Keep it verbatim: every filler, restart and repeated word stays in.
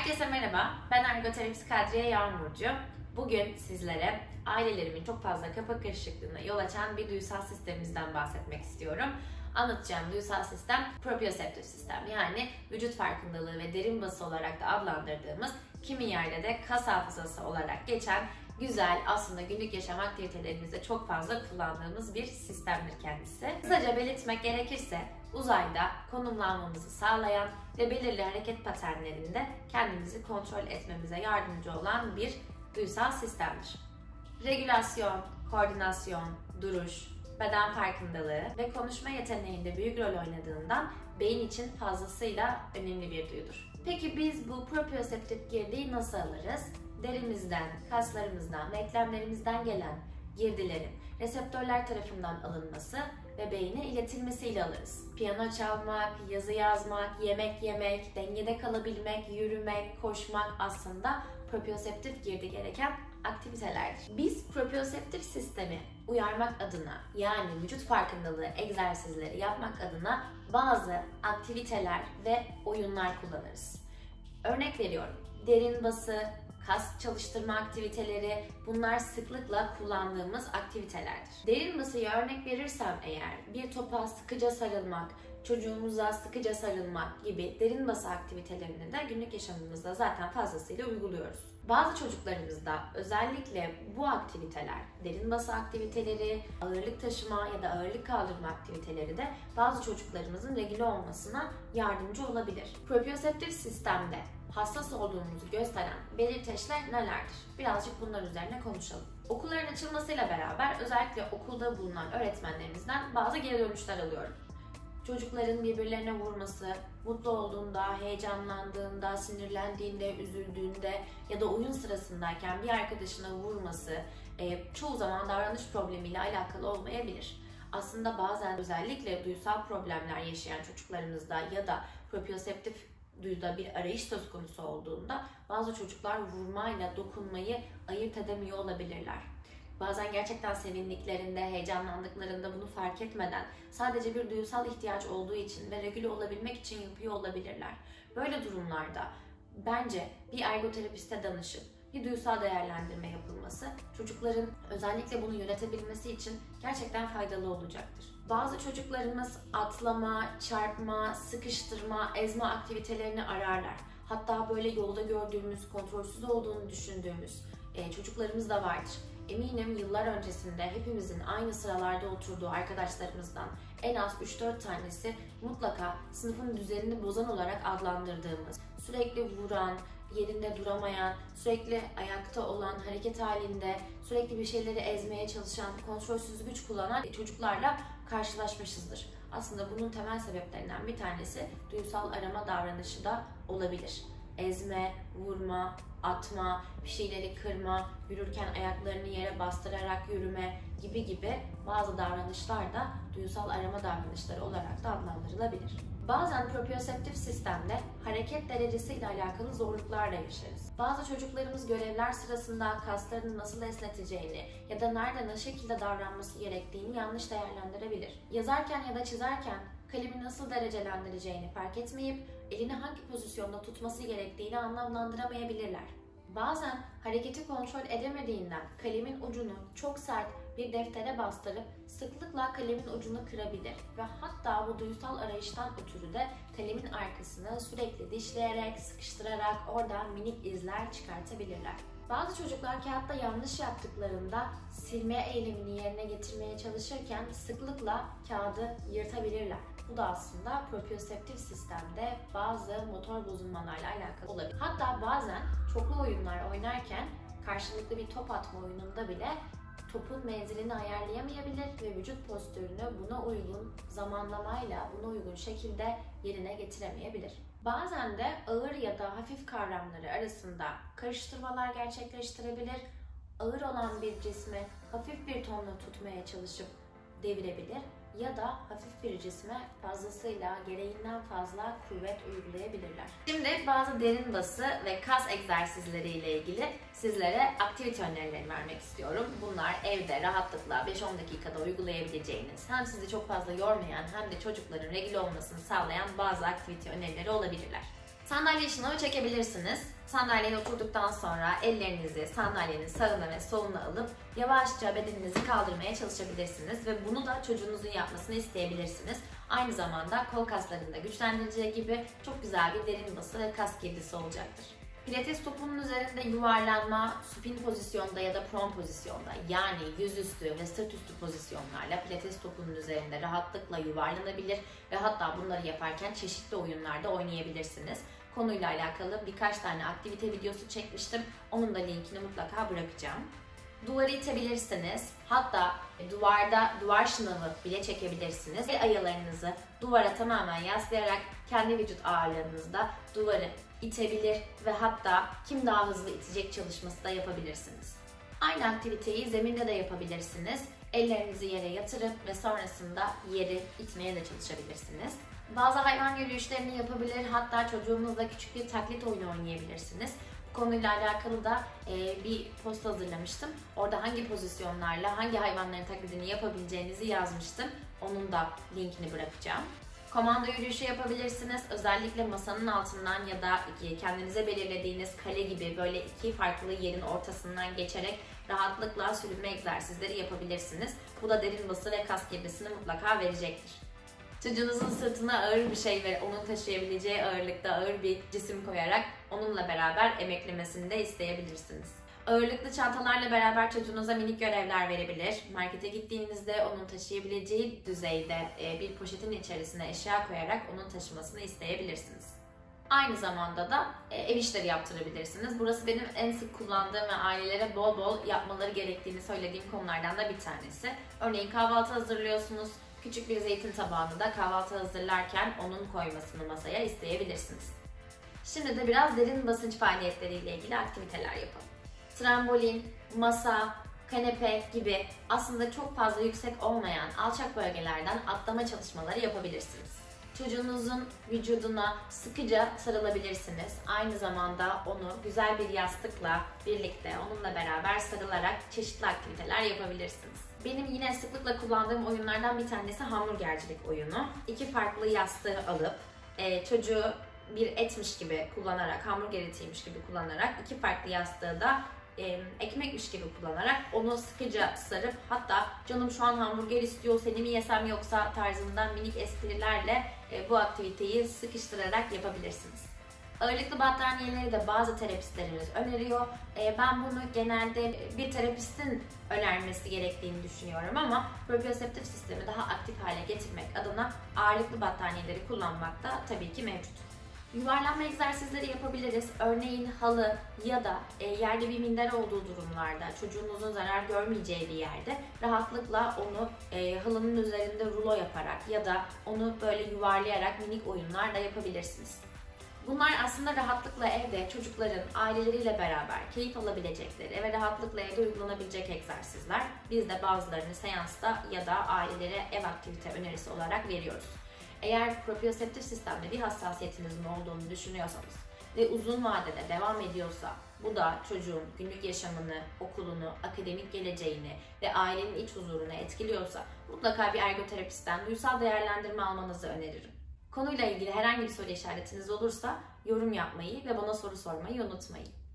Herkese merhaba, ben ergoterapist Kadriye Yağmurcu. Bugün sizlere ailelerimin çok fazla kafa karışıklığına yol açan bir duysal sistemimizden bahsetmek istiyorum. Anlatacağım duysal sistem proprioseptif sistem, yani vücut farkındalığı ve derin bası olarak da adlandırdığımız, kimi yerde de kas hafızası olarak geçen güzel, aslında günlük yaşam aktivitelerimizde çok fazla kullandığımız bir sistemdir kendisi. Kısaca belirtmek gerekirse uzayda konumlanmamızı sağlayan ve belirli hareket paternlerinde kendimizi kontrol etmemize yardımcı olan bir duysal sistemdir. Regülasyon, koordinasyon, duruş, beden farkındalığı ve konuşma yeteneğinde büyük rol oynadığından beyin için fazlasıyla önemli bir duyudur. Peki biz bu proprioseptif girdiği nasıl alırız? Derimizden, kaslarımızdan ve eklemlerimizden gelen girdilerin reseptörler tarafından alınması ve beyine iletilmesiyle alırız. Piyano çalmak, yazı yazmak, yemek yemek, dengede kalabilmek, yürümek, koşmak aslında proprioseptif girdi gereken aktivitelerdir. Biz proprioseptif sistemi uyarmak adına, yani vücut farkındalığı egzersizleri yapmak adına bazı aktiviteler ve oyunlar kullanırız. Örnek veriyorum, derin bası, kas çalıştırma aktiviteleri, bunlar sıklıkla kullandığımız aktivitelerdir. Derin basıya örnek verirsem eğer, bir topa sıkıca sarılmak, çocuğumuza sıkıca sarılmak gibi derin bası aktivitelerini de günlük yaşamımızda zaten fazlasıyla uyguluyoruz. Bazı çocuklarımızda özellikle bu aktiviteler, derin bası aktiviteleri, ağırlık taşıma ya da ağırlık kaldırma aktiviteleri de bazı çocuklarımızın regüle olmasına yardımcı olabilir. Proprioseptif sistemde hassas olduğumuzu gösteren belirteçler nelerdir? Birazcık bunlar üzerine konuşalım. Okulların açılmasıyla beraber özellikle okulda bulunan öğretmenlerimizden bazı geri dönüşler alıyorum. Çocukların birbirlerine vurması, mutlu olduğunda, heyecanlandığında, sinirlendiğinde, üzüldüğünde ya da oyun sırasındayken bir arkadaşına vurması e, çoğu zaman davranış problemiyle alakalı olmayabilir. Aslında bazen özellikle duysal problemler yaşayan çocuklarımızda ya da proprioseptif duyuda bir arayış söz konusu olduğunda bazı çocuklar vurmayla dokunmayı ayırt edemiyor olabilirler. Bazen gerçekten sevindiklerinde, heyecanlandıklarında bunu fark etmeden sadece bir duysal ihtiyaç olduğu için ve regüle olabilmek için yapıyor olabilirler. Böyle durumlarda bence bir ergoterapiste danışıp bir duysal değerlendirme yapılması çocukların özellikle bunu yönetebilmesi için gerçekten faydalı olacaktır. Bazı çocuklarımız atlama, çarpma, sıkıştırma, ezme aktivitelerini ararlar. Hatta böyle yolda gördüğümüz, kontrolsüz olduğunu düşündüğümüz e, çocuklarımız da vardır. Eminim yıllar öncesinde hepimizin aynı sıralarda oturduğu arkadaşlarımızdan en az üç dört tanesi mutlaka sınıfın düzenini bozan olarak adlandırdığımız, sürekli vuran, yerinde duramayan, sürekli ayakta olan, hareket halinde, sürekli bir şeyleri ezmeye çalışan, kontrolsüz güç kullanan çocuklarla karşılaşmışızdır. Aslında bunun temel sebeplerinden bir tanesi duysal arama davranışı da olabilir. Ezme, vurma, atma, bir şeyleri kırma, yürürken ayaklarını yere bastırarak yürüme gibi gibi bazı davranışlar da duysal arama davranışları olarak da adlandırılabilir. Bazen proprioseptif sistemde hareket derecesi ile alakalı zorluklarla yaşarız. Bazı çocuklarımız görevler sırasında kaslarını nasıl esneteceğini ya da nerede ne şekilde davranması gerektiğini yanlış değerlendirebilir. Yazarken ya da çizerken kalemi nasıl derecelendireceğini fark etmeyip elini hangi pozisyonda tutması gerektiğini anlamlandıramayabilirler. Bazen hareketi kontrol edemediğinden kalemin ucunu çok sert bir deftere bastırıp sıklıkla kalemin ucunu kırabilir ve hatta bu duysal arayıştan ötürü de kalemin arkasını sürekli dişleyerek, sıkıştırarak oradan minik izler çıkartabilirler. Bazı çocuklar kağıtta yanlış yaptıklarında silme eylemini yerine getirmeye çalışırken sıklıkla kağıdı yırtabilirler. Bu da aslında proprioseptif sistemde bazı motor bozulmalarla alakalı olabilir. Hatta bazen çoklu oyunlar oynarken karşılıklı bir top atma oyununda bile topun menzilini ayarlayamayabilir ve vücut postürünü buna uygun zamanlamayla, buna uygun şekilde yerine getiremeyebilir. Bazen de ağır ya da hafif kavramları arasında karıştırmalar gerçekleştirebilir. Ağır olan bir cismi hafif bir tonla tutmaya çalışıp devirebilir ya da hafif bir cisme fazlasıyla gereğinden fazla kuvvet uygulayabilirler. Şimdi bazı derin bası ve kas egzersizleri ile ilgili sizlere aktivite önerileri vermek istiyorum. Bunlar evde rahatlıkla beş on dakikada uygulayabileceğiniz, hem sizi çok fazla yormayan hem de çocukların regüle olmasını sağlayan bazı aktivite önerileri olabilirler. Sandalye şınavı çekebilirsiniz. Sandalyeye oturduktan sonra ellerinizi sandalyenin sağına ve soluna alıp yavaşça bedeninizi kaldırmaya çalışabilirsiniz ve bunu da çocuğunuzun yapmasını isteyebilirsiniz. Aynı zamanda kol kaslarını da güçlendireceği gibi çok güzel bir derin bası ve kas girdisi olacaktır. Pilates topunun üzerinde yuvarlanma, supin pozisyonda ya da prone pozisyonda, yani yüzüstü ve sırt üstü pozisyonlarla pilates topunun üzerinde rahatlıkla yuvarlanabilir ve hatta bunları yaparken çeşitli oyunlarda oynayabilirsiniz. Konuyla alakalı birkaç tane aktivite videosu çekmiştim. Onun da linkini mutlaka bırakacağım. Duvarı itebilirsiniz. Hatta duvarda duvar şınavı bile çekebilirsiniz. El ayalarınızı duvara tamamen yaslayarak kendi vücut ağırlığınızda duvarı itebilir ve hatta kim daha hızlı itecek çalışması da yapabilirsiniz. Aynı aktiviteyi zeminde de yapabilirsiniz. Ellerinizi yere yatırıp ve sonrasında yeri itmeye de çalışabilirsiniz. Bazı hayvan yürüyüşlerini yapabilir, hatta çocuğunuzla küçük bir taklit oyunu oynayabilirsiniz. Bu konuyla alakalı da e, bir post hazırlamıştım. Orada hangi pozisyonlarla hangi hayvanların taklidini yapabileceğinizi yazmıştım. Onun da linkini bırakacağım. Komando yürüyüşü yapabilirsiniz. Özellikle masanın altından ya da kendinize belirlediğiniz kale gibi böyle iki farklı yerin ortasından geçerek rahatlıkla sürünme egzersizleri yapabilirsiniz. Bu da derin bası ve kas girdisini mutlaka verecektir. Çocuğunuzun sırtına ağır bir şey ve onun taşıyabileceği ağırlıkta ağır bir cisim koyarak onunla beraber emeklemesini de isteyebilirsiniz. Ağırlıklı çantalarla beraber çocuğunuza minik görevler verebilir. Markete gittiğinizde onun taşıyabileceği düzeyde bir poşetin içerisine eşya koyarak onun taşımasını isteyebilirsiniz. Aynı zamanda da ev işleri yaptırabilirsiniz. Burası benim en sık kullandığım ve ailelere bol bol yapmaları gerektiğini söylediğim konulardan da bir tanesi. Örneğin kahvaltı hazırlıyorsunuz. Küçük bir zeytin tabağını da kahvaltı hazırlarken onun koymasını masaya isteyebilirsiniz. Şimdi de biraz derin basınç faaliyetleriyle ilgili aktiviteler yapalım. Trambolin, masa, kanepe gibi aslında çok fazla yüksek olmayan alçak bölgelerden atlama çalışmaları yapabilirsiniz. Çocuğunuzun vücuduna sıkıca sarılabilirsiniz. Aynı zamanda onu güzel bir yastıkla birlikte onunla beraber sarılarak çeşitli aktiviteler yapabilirsiniz. Benim yine sıklıkla kullandığım oyunlardan bir tanesi hamburgercilik oyunu. İki farklı yastığı alıp e, çocuğu bir etmiş gibi kullanarak, hamburger etiymiş gibi kullanarak iki farklı yastığı da e, ekmekmiş gibi kullanarak onu sıkıca sarıp hatta canım şu an hamburger istiyor, seni mi yesem yoksa tarzından minik esprilerle e, bu aktiviteyi sıkıştırarak yapabilirsiniz. Ağırlıklı battaniyeleri de bazı terapistlerimiz öneriyor. E, ben bunu genelde bir terapistin önermesi gerektiğini düşünüyorum ama proprioseptif sistemi daha aktif hale getirmek adına ağırlıklı battaniyeleri kullanmak da tabii ki mevcut. Yuvarlanma egzersizleri yapabiliriz. Örneğin halı ya da e, yerde bir minder olduğu durumlarda çocuğunuzun zarar görmeyeceği bir yerde rahatlıkla onu e, halının üzerinde rulo yaparak ya da onu böyle yuvarlayarak minik oyunlar da yapabilirsiniz. Bunlar aslında rahatlıkla evde çocukların aileleriyle beraber keyif alabilecekleri ve rahatlıkla evde uygulanabilecek egzersizler. Biz de bazılarını seansta ya da ailelere ev aktivite önerisi olarak veriyoruz. Eğer proprioseptif sistemde bir hassasiyetinizin olduğunu düşünüyorsanız ve uzun vadede devam ediyorsa, bu da çocuğun günlük yaşamını, okulunu, akademik geleceğini ve ailenin iç huzurunu etkiliyorsa mutlaka bir ergoterapistten duysal değerlendirme almanızı öneririm. Konuyla ilgili herhangi bir soru işaretiniz olursa yorum yapmayı ve bana soru sormayı unutmayın.